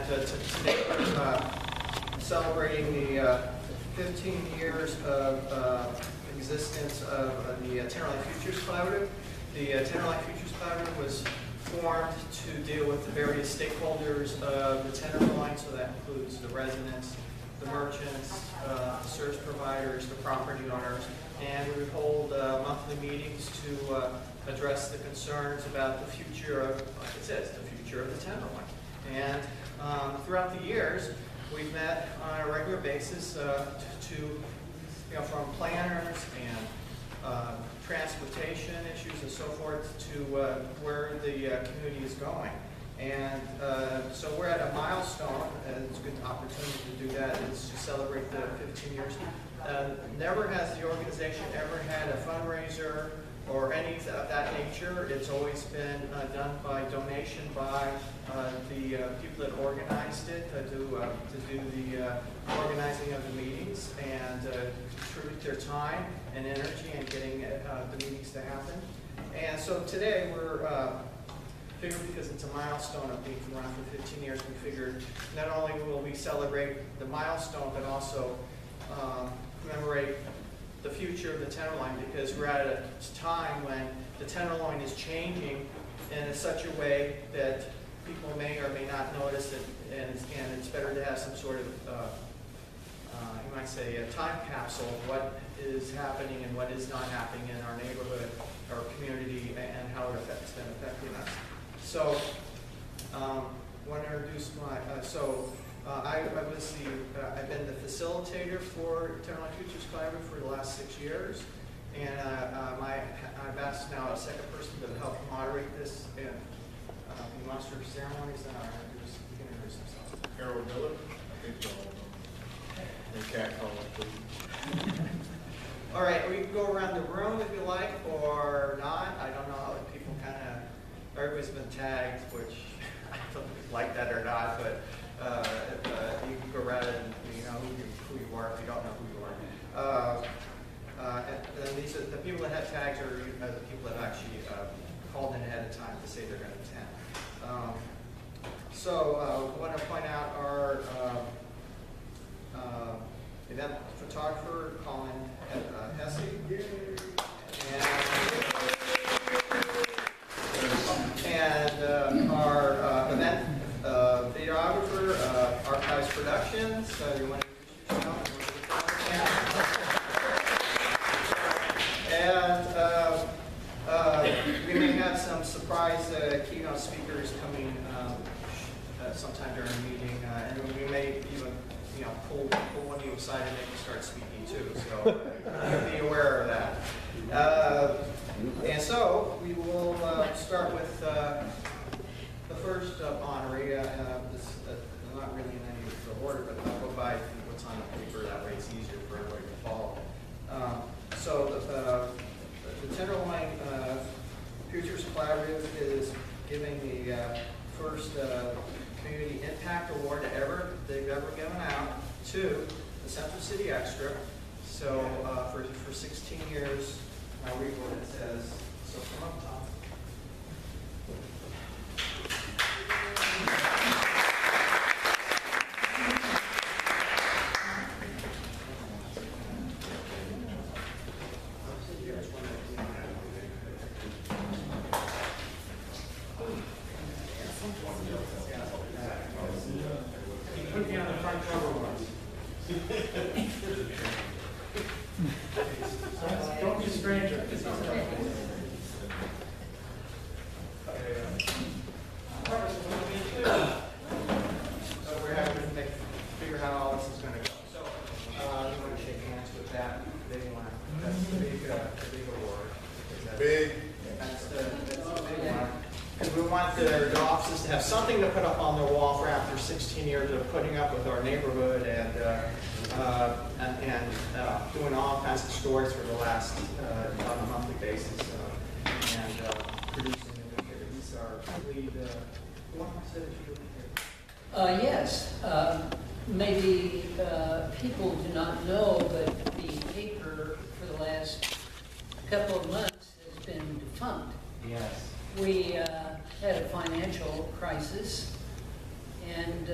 And today we're celebrating the 15 years of existence of the Tenderloin Futures Collaborative. The Tenderloin Futures Collaborative was formed to deal with the various stakeholders of the Tenderloin, so that includes the residents, the merchants, the service providers, the property owners, and we would hold monthly meetings to address the concerns about the future of, like it says, the future of the Tenderloin. And throughout the years, we've met on a regular basis from planners and transportation issues and so forth to where the community is going. And so we're at a milestone, and it's a good opportunity to do that, is to celebrate the 15 years. Never has the organization ever had a fundraiser or any of that nature. It's always been done by donation by the people that organized it, to do the organizing of the meetings and contribute their time and energy in getting the meetings to happen. And so today we're figured, because it's a milestone of being around for 15 years, we figured not only will we celebrate the milestone, but also commemorate the future of the Tenderloin, because we're at a time when the Tenderloin is changing in such a way that people may or may not notice it, and it's better to have some sort of, you might say, a time capsule of what is happening and what is not happening in our neighborhood, our community, and how it's been affecting us. So, I want to introduce my, I've been the facilitator for Tenderloin Futures Collaborative for the last 6 years, and I've asked now a second person to help moderate this and the monster ceremonies. And you can introduce himself. Harold Miller. I think you'll know. And Cat Collins, please. All right, we can go around the room if you like, or not. I don't know. People kind of, everybody's been tagged, which I don't know if you like that or not, but you can go around and you know who you are if you don't know who you are. And these are the people that have tags are the people that actually called in ahead of time to say they're going to attend. I want to point out our event photographer, Colin Hesse, and our event videographer, Archives Productions. You want to introduce yourself? And we may have some surprise keynote speakers coming sometime during the meeting, and we may even pull one of you aside and make you start speaking too. So be aware of that. And so we will start with the first honoree. I'm not really in any order, but I'll go by what's on the paper. That way it's easier for everybody to follow. The Tenderloin Futures Collaborative is giving the first Community Impact Award they've ever given out to the Central City Extra. So for 16 years, I'll read what it says. So come up top. Put me on the front cover once. Don't be a stranger. So we're having to figure out how all this is going to go. So you want to shake hands with that big one. That's the big award. Big. That's the big one. Because we want the offices to have something to put up on their wall for after 16 years of putting up with our neighborhood and doing all kinds of stories for the last on a monthly basis and producing a new paper. These are lead. Who wants to say that you Yes. Maybe people do not know, but the paper for the last couple of months has been defunct. Yes. We had a financial crisis, and And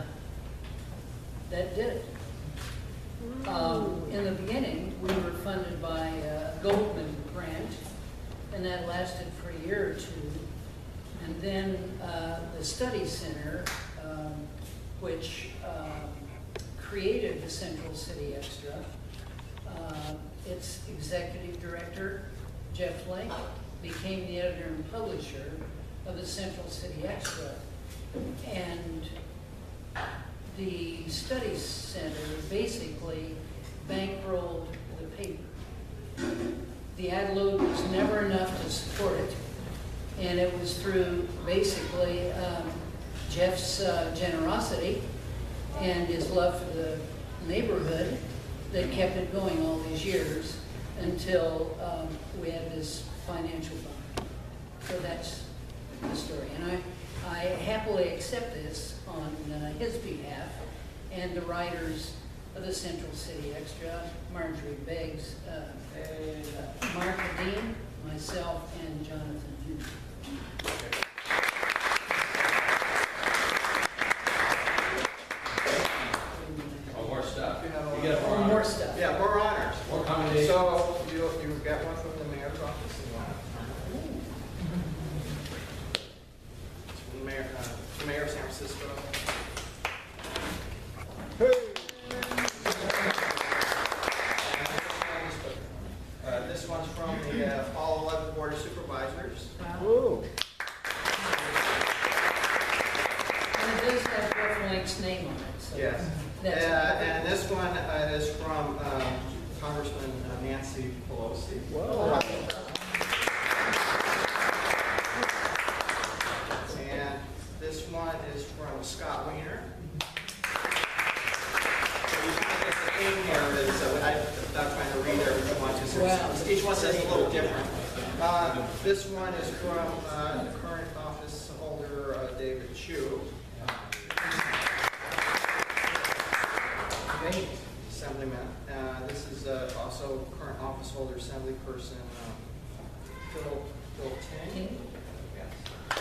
that did it. In the beginning, we were funded by a Goldman grant, and that lasted for a year or two. And then the Study Center, which created the Central City Extra, its executive director, Jeff Lake, became the editor and publisher of the Central City Extra. And the Study Center basically bankrolled the paper. The ad load was never enough to support it, and it was through basically Jeff's generosity and his love for the neighborhood that kept it going all these years until we had this financial bond. So that's the story. And I happily accept this on his behalf and the writers of the Central City Extra, Marjorie Beggs, Martha Dean, myself, and Jonathan Hughes. Oh, more stuff. You have You get more More honors. stuff. Yeah, more honors. More commendations. So you got one from the mayor's office and one from the mayor of San Francisco. This one's from the all 11 board of supervisors. Whoa. And it does have Jeff Lake's name on it. So Yes. that's And this one is from Congressman Nancy Pelosi. Wow. And this one is from Scott Wiener. In here is, I'm not trying to read every one, just Wow. each one says a little different. This one is from the current office holder, David Chu. great. Assemblyman. This is also current office holder, assembly person, Phil Ting. Ting? Yes.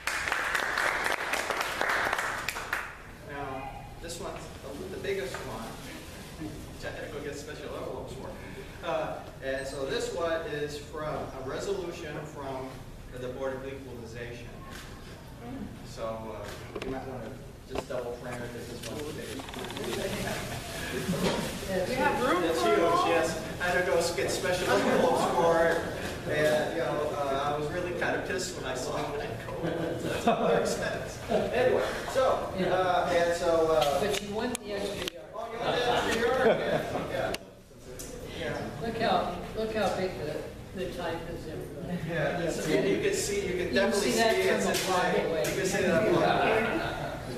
Now, this one's the biggest one, which I had to go get special envelopes for. And so this one is from a resolution from the Board of Equalization. So you might want to just double frame it because this one's big. We have room. That's huge, yes. I had to go get special envelopes for it. And, I was really kind of pissed when I saw it. That's another expense. Anyway, so, and so, But you won the extra yard. oh, you want that for your, yeah. Yeah. Look how big the type is, everybody. Yeah, and you can see, you can can definitely see see that it's from in a mile away. You can see that from a mile.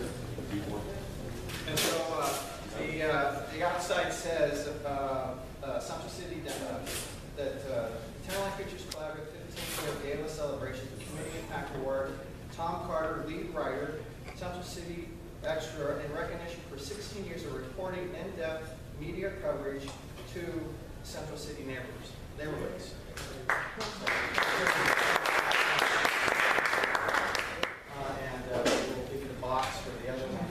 And so, the outside says, Central City, that 10 Life Pictures Collaborative 15th year gala celebration, the community impact award, Tom Carter, lead writer, Central City Extra, in recognition for 16 years of reporting in-depth media coverage to Central City neighborhoods. And we'll give you the box for the other one.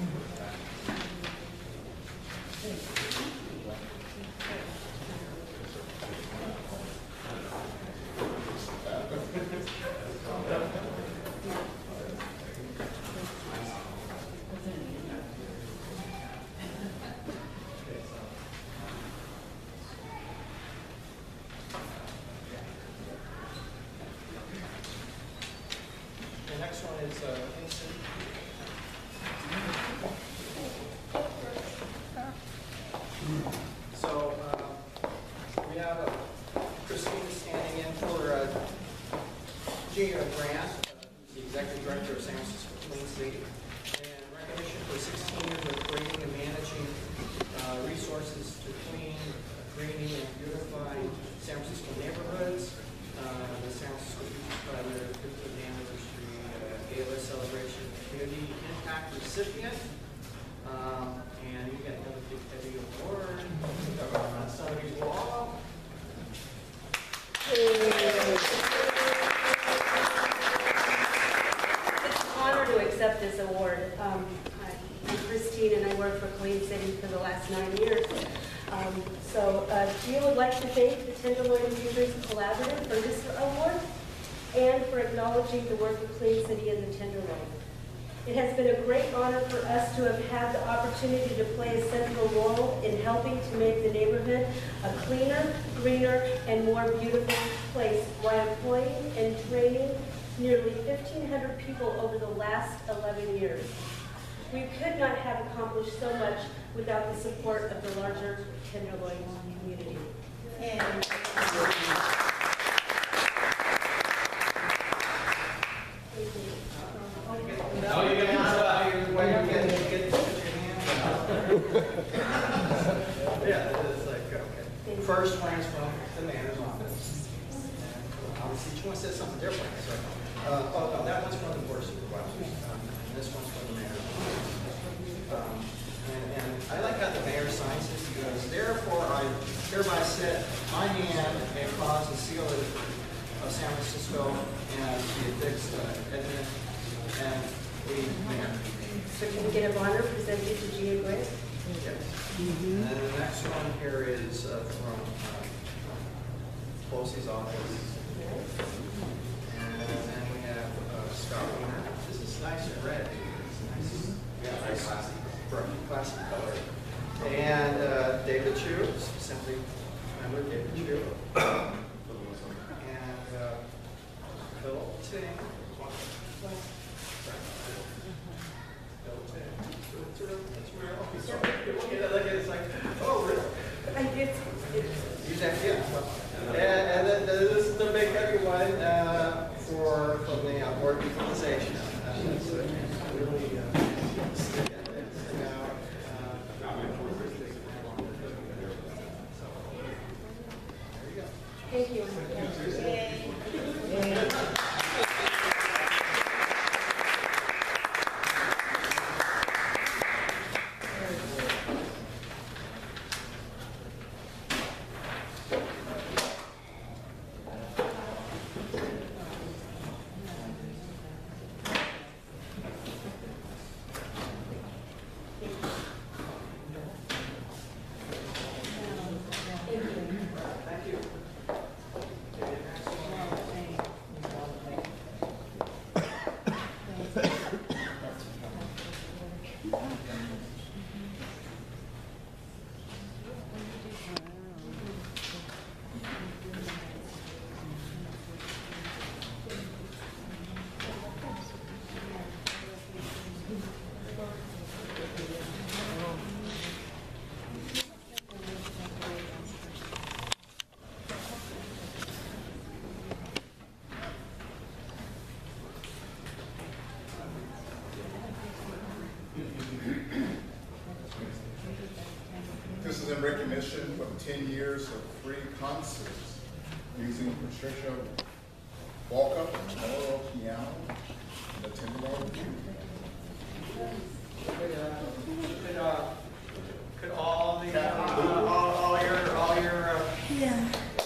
The next one is Vincent. So we have Christine standing in for Gina Grant, the executive director of San Francisco Clean City, in recognition for 16 years of creating and managing resources to clean, greening, and beautifying San Francisco neighborhoods. The San Francisco Beach Collaborative 15th anniversary gala celebration community impact recipient. And you get another big heavy award. On somebody's wall. It's an honor to accept this award. I'm worked for Clean City for the last 9 years. Gio would like to thank the Tenderloin Futures Collaborative for this award and for acknowledging the work of Clean City in the Tenderloin. It has been a great honor for us to have had the opportunity to play a central role in helping to make the neighborhood a cleaner, greener, and more beautiful place while employing and training nearly 1,500 people over the last 11 years. We could not have accomplished so much without the support of the larger Tenderloin community. And No, you're gonna have your way to get your hand out. Yeah, it's like, okay. First one is from the mayor's office. And obviously, each one says something different. So, oh no, that one's from the board of supervisors. And this one's from the mayor's office. And I like how the mayor signs this. He goes, therefore, I hereby set my hand and cause the seal of San Francisco and the affixed Edmund and the mayor. so can we get a honor presented to Gio Gray? Yes. And then the next one here is from Posey's office. And then we have Scott Wiener. This is nice and red. It's nice. Yeah, nice classy. Classy color. And David Chu, simply remember David Chu. And Phil Ting. Phil Ting. It's real. Look at it, it's like, oh, really? I did. Use that, yeah. And then this is the big heavy one from the board of equalization. That's really stick out. Thank you. Thank you. This is in recognition of 10 years of free concerts using Patricia Walker Memorial Piano and the Tenderloin Community. Could all your Yeah.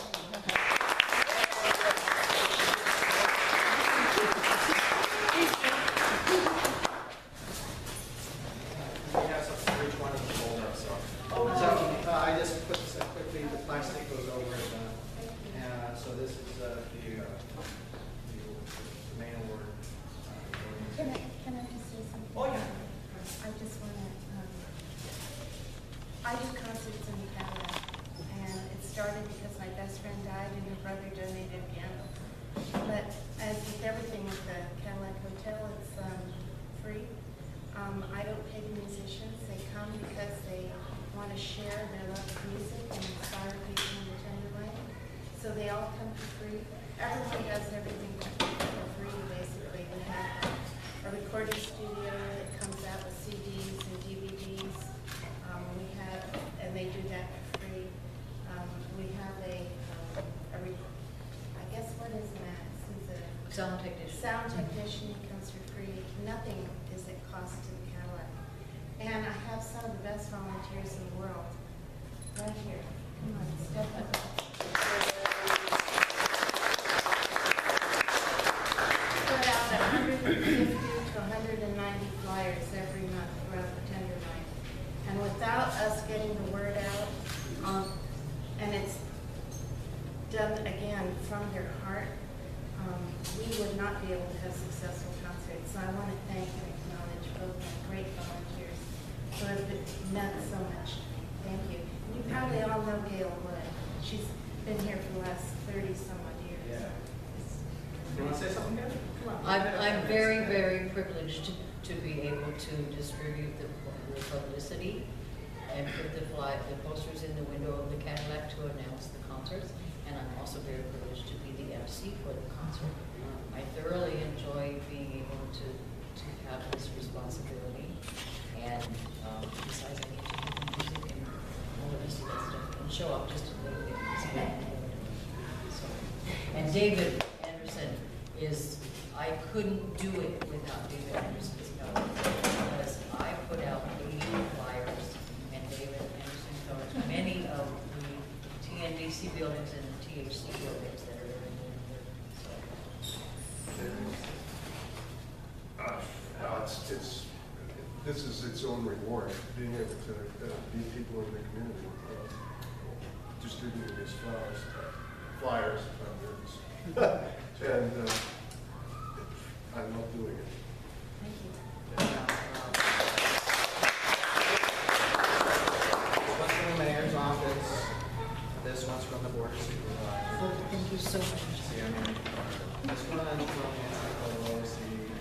we have something for each one of them hold up, so. I just put this quickly, the plastic goes over it, and so this is the main award. Can I just say something? Oh, yeah. I just want to, I do concerts in Canada, and it started because my best friend died and her brother donated a piano. But as with everything at the Cadillac Hotel, it's free. I don't pay the musicians. They come because they want to share their love of music and inspire people in the Tenderloin. So they all come for free. Everyone does everything for free, basically. We have a recording studio that comes out with CDs and DVDs. And they do that for free. We have I guess what is Max? He's a Sound technician. sound technician. He comes for free. Nothing is at cost to the Cadillac. And I have some of the best volunteers in the world. Right here. Come on, step up. Put out 150 to 190 flyers every month throughout the Tenderloin. getting the word out. And it's done again from their heart. We would not be able to have successful concerts. So I want to thank and acknowledge both my great volunteers who have meant so much. Thank you. You probably all know Gail Wood. She's been here for the last 30-some odd years. Yeah. You want to say something, Gary? Come on. I'm very, very privileged to be able to distribute the publicity and put the posters in the window of the Cadillac to announce the concerts. And I'm also very privileged to be the MC for the concert. I thoroughly enjoy being able to have this responsibility. And besides, I get to do music and all the rest of that stuff and show up just a little bit. So, and David Anderson I couldn't do it without David Anderson's help, because I put out 80 flyers, and David Anderson covers many of the TNDC buildings and the THC buildings that are in there. This is its own reward, being able to meet people in the community, distributing these flyers, and I love doing it. Thank you. One's from the mayor's office. This one's from the board of supervisors. Thank you so much. See, I mean, this one's from the NCAA.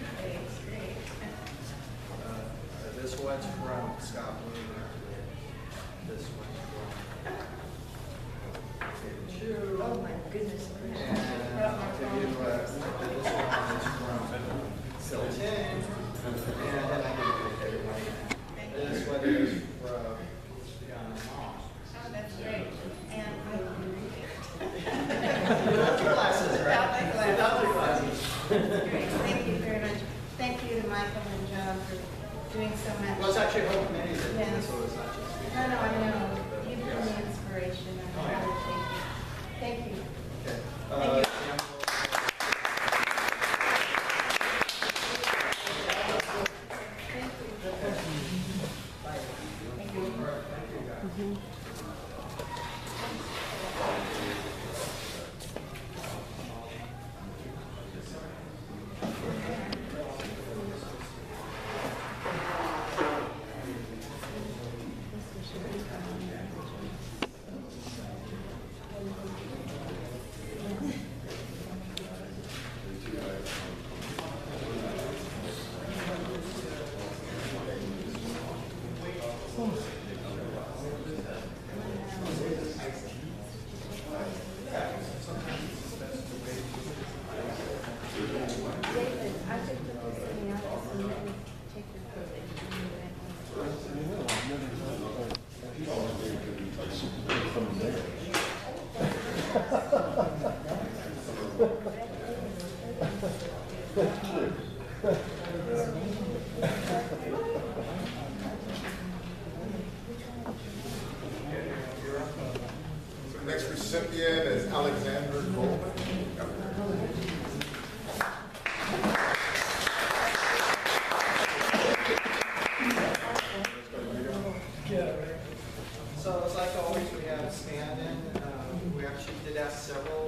This one's from Scott Bloom. This one's from David Chu. Oh my goodness gracious. And I'll give you this one is from Silton. And then I give you everybody. This one is from Deanna Moss. Oh, that's great. And Without your glasses, right? Without my glasses. Without your glasses. great. Thank you very much. Thank you to Michael and John for doing so much. Well, it's actually a whole committee that did Yeah. this, so it's not just me. No, I know. You've been the inspiration. Oh, I yeah. really thank you. Thank you. Okay. Thank you. Sam, Thank you. Bye. Thank you. all right, thank you, guys. David, I should put this in the office and then take your So the next recipient is Alexander Goldman. So it's like always, we have a stand-in. We actually did ask several,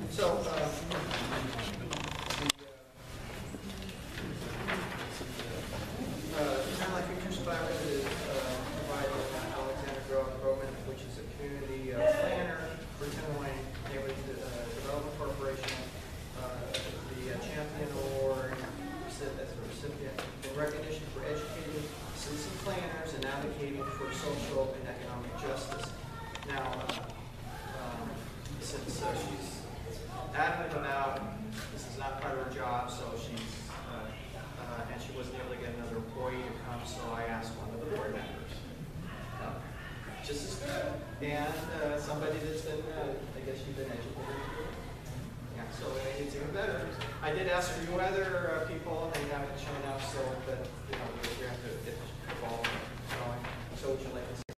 kind of like Future Spire is providing Alexander Groman, which is a community planner for Tenderloin Neighborhood Development Corporation, the Champion Award as a recipient in recognition for educating citizen planners and advocating for social and economic justice. Now, since she's adamant about this is not part of her job, so she's and she wasn't able to get another employee to come, so I asked one of the board members. Just as good. And somebody that's been, I guess you've been educated. Yeah, so it's even better. I did ask a few other people, and they haven't shown up, so but you know we have to get the ball going. So would you like to say?